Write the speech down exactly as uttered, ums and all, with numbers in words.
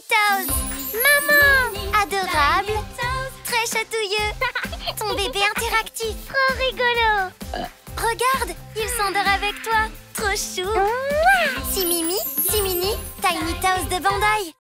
Toes. Maman! Adorable. Très chatouilleux. Ton bébé interactif. Trop rigolo. Regarde, il s'endort avec toi. Trop chou. C'est Mimi, c'est Minnie, Tiny Toes de Bandai.